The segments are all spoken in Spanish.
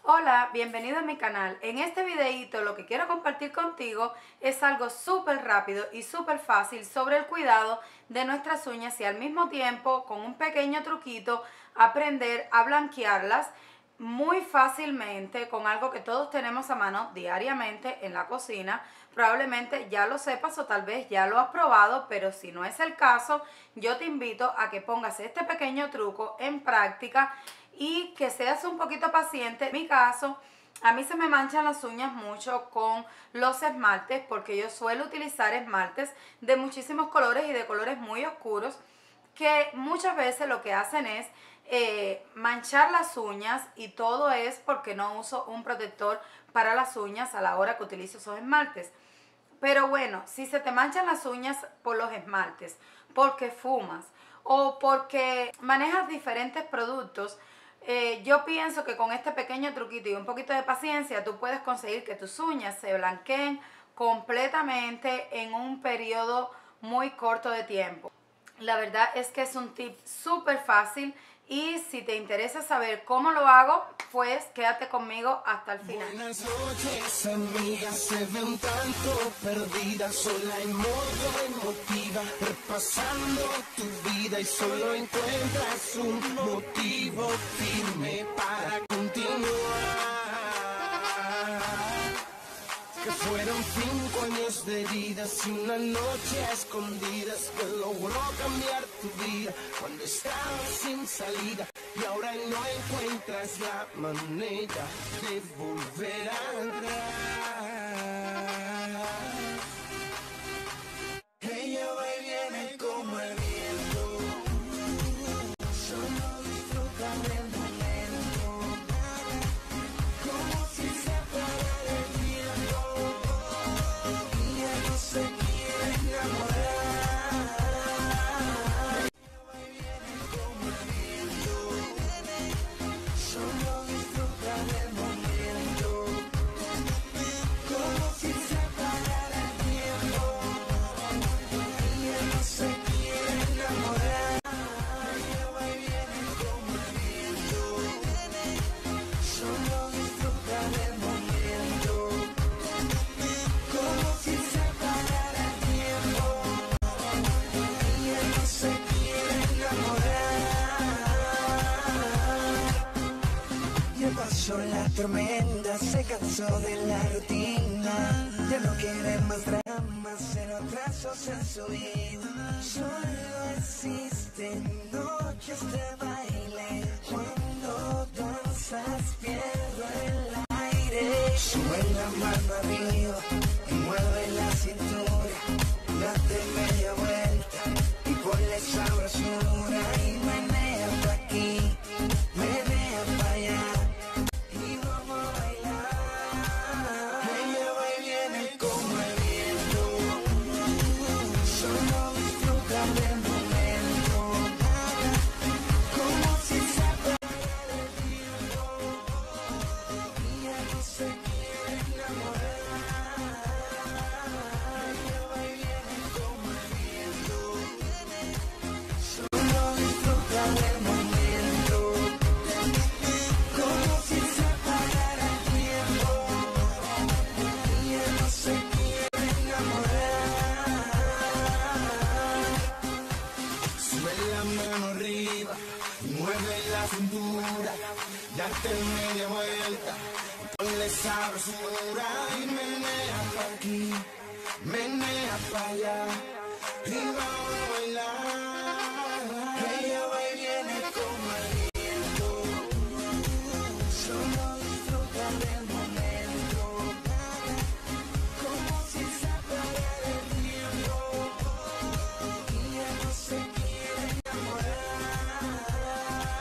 Hola, bienvenido a mi canal. En este videito lo que quiero compartir contigo es algo súper rápido y súper fácil sobre el cuidado de nuestras uñas y al mismo tiempo con un pequeño truquito aprender a blanquearlas muy fácilmente con algo que todos tenemos a mano diariamente en la cocina. Probablemente ya lo sepas o tal vez ya lo has probado, pero si no es el caso, yo te invito a que pongas este pequeño truco en práctica y que seas un poquito paciente. En mi caso, a mí se me manchan las uñas mucho con los esmaltes porque yo suelo utilizar esmaltes de muchísimos colores y de colores muy oscuros que muchas veces lo que hacen es manchar las uñas, y todo es porque no uso un protector para las uñas a la hora que utilizo esos esmaltes. Pero bueno, si se te manchan las uñas por los esmaltes, porque fumas o porque manejas diferentes productos, yo pienso que con este pequeño truquito y un poquito de paciencia tú puedes conseguir que tus uñas se blanqueen completamente en un periodo muy corto de tiempo. La verdad es que es un tip súper fácil y si te interesa saber cómo lo hago, pues quédate conmigo hasta el final. Buenas noches, amigas, se ven tanto perdidas, sola en modo emotiva, repasando tu vida y solo encuentras un motivo firme para continuar. Que fueron 5 años de heridas y una noche a escondidas que logró cambiar tu vida cuando estabas sin salida y ahora no encuentras la manera de volver atrás. Ella va y viene como el viento, solo disfruta del momento, como si se parara el tiempo. Ella no se quiere enamorar. Ella va y viene como el viento, solo disfruta del momento, como si se parara el tiempo. Ella no se quiere enamorar. Ella va y viene como el viento, solo disfruta del momento, como si se parara el tiempo. Ella no se quiere enamorar. Ya pasó la tormenta, se cansó de la rutina, ya no quiere más dramas, cero atrasos en su vida. Solo existen noches de baile, cuando danzas pierdo el aire. Sube la mano arriba y mueve la cintura, date media vuelta y ponle sabrosura y menea pa' aquí, menea pa' allá y vamos a bailar. Ella va y viene como el viento, solo disfruta del momento, como si se parara el tiempo. Ella no se quiere enamorar. Ella va y viene como el viento, solo disfruta del momento, como si se parara el tiempo. Ella no se quiere enamorar. Sube la mano arriba y mueve la cintura, date media vuelta, ponle sabrosura y menea pa' aquí, menea pa' allá y vamos a bailar. Ella va y viene como el viento, solo disfruta del momento, como si se parara el tiempo. Ella no se quiere enamorar.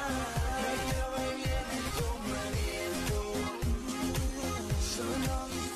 Ella va y viene como el viento, solo disfruta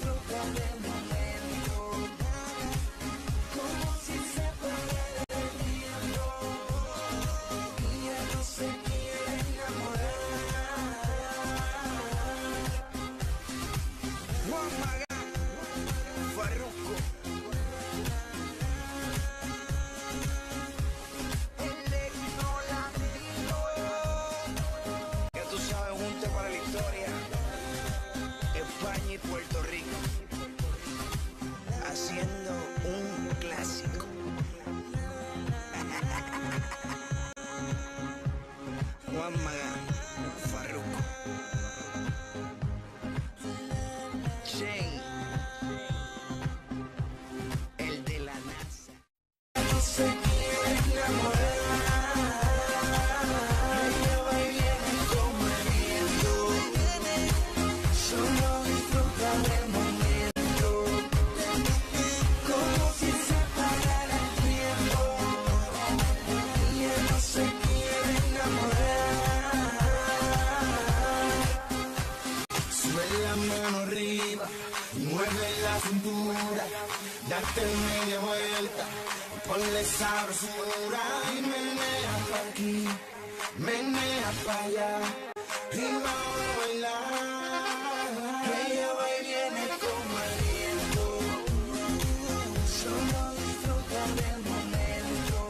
se quiere enamorar. Ella va y viene como el viento, solo disfruta del momento, como si se parara el tiempo. Ella no se quiere enamorar. Sube la mano arriba y mueve la cintura, date media vuelta, ponle sabrosura y menea pa' aquí, menea pa' allá y vamos a bailar. Ella va y viene como el viento, solo disfruta del momento,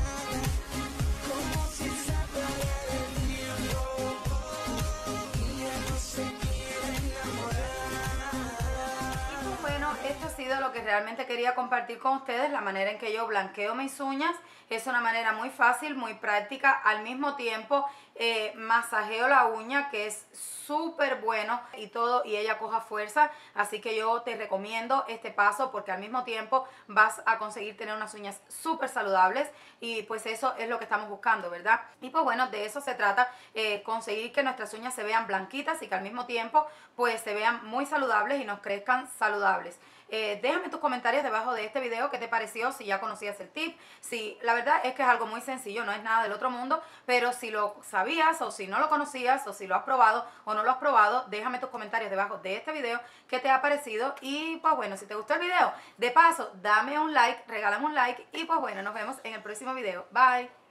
como si se parara el tiempo. Ella no se quiere enamorar. Y pues bueno, esto ha sido lo que realmente quería compartir con ustedes, la manera en que yo blanqueo mis uñas. Es una manera muy fácil, muy práctica, al mismo tiempo masajeo la uña, que es súper bueno y todo, y ella coja fuerza, así que yo te recomiendo este paso porque al mismo tiempo vas a conseguir tener unas uñas súper saludables y pues eso es lo que estamos buscando, ¿verdad? Y pues bueno, de eso se trata, conseguir que nuestras uñas se vean blanquitas y que al mismo tiempo pues se vean muy saludables y nos crezcan saludables. Déjame tus comentarios debajo de este video, qué te pareció, si ya conocías el tip. Si la verdad es que es algo muy sencillo, no es nada del otro mundo, pero si lo sabías o si no lo conocías o si lo has probado o no lo has probado, déjame tus comentarios debajo de este video, qué te ha parecido. Y pues bueno, si te gustó el video, de paso, dame un like, regálame un like y pues bueno, nos vemos en el próximo video. Bye.